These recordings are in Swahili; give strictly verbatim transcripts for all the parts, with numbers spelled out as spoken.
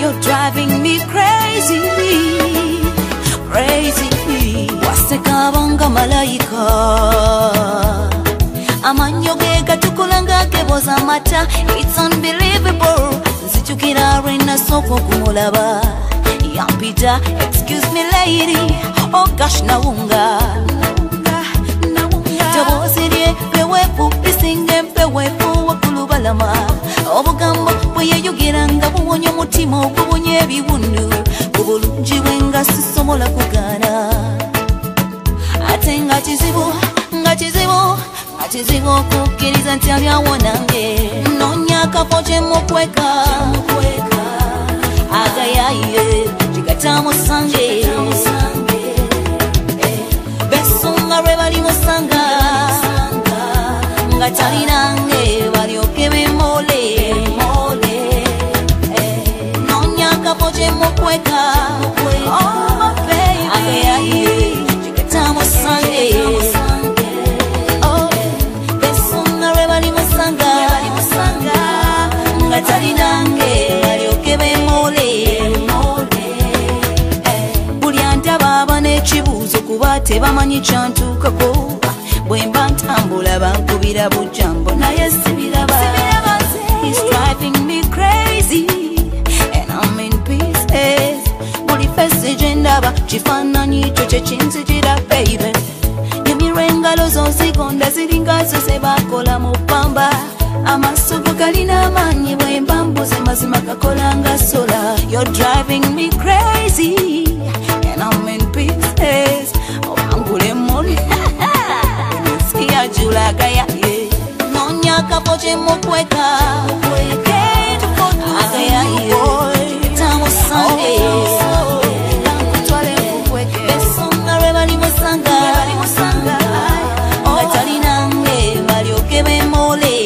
You're driving me crazy, crazy. Wasekabanga malaika amanyoge gatukulanga keboza mata. It's unbelievable. Nzichukira rena soko kumulaba yampita. Excuse me lady, oh gosh naunga tabosire pewefu isinge pewefu wakulubalama. Obugambo bweyayogiranga buwonye mutima ogubonye ebiwundu obulungi bwenga sisobola kugana. Ate nga kizibu nga kizibu nga kizibu okukkiriza nti alyawo nange. Noonya akafo kye mukweka agayaye kigatamusange besunga lwe bali musanga nga talinange balyoke bemole. Noonya akafo kye mukweka agayaye kigatamusange besunga lwe bali musanga nga talinange balyoke bemole. Buli antaba aba n'ekibuuzo kuba tebamanyi kyantuukako. Bwe mba ntambula bankubira bujambo naye sibiraba. He's driving me crazy and I'm in pieces. Buli fesi gye ndaba kifaananyi kyo kye kinzijira baby. Nyemirwa engalo zo nzigonda ziringa zo ze bakola mu ppamba. Amaaso go galina amaanyi bwe mba mbuze mazima gakola nga sola. You're driving me crazy and I'm in pieces. Obangule moni siya jula gaya ye. Noonya akafo kye mukweka agaya ye tamusange nakutwale mukweke besunga lwe bali musanga nga talinange balyoke bemole.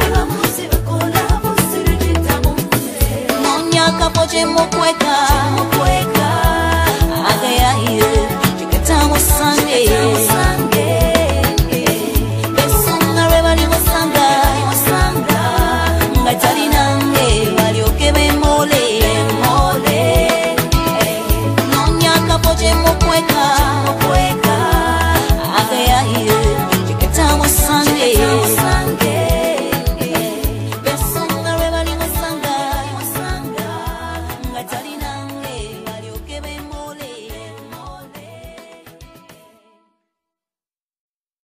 Noonya akafo kye mukweka